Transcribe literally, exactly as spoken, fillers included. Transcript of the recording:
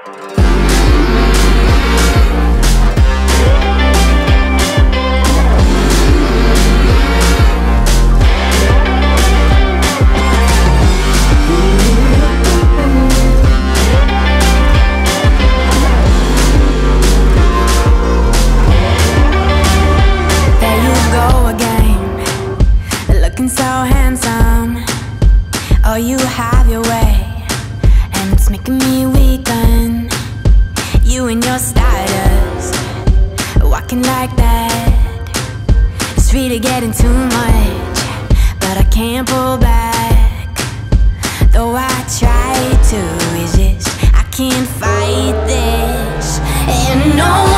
Oh, you have your way, and it's making me weaken. You and your stardust, walking like that. It's really getting too much, but I can't pull back. Though I try to resist, I can't fight this. And no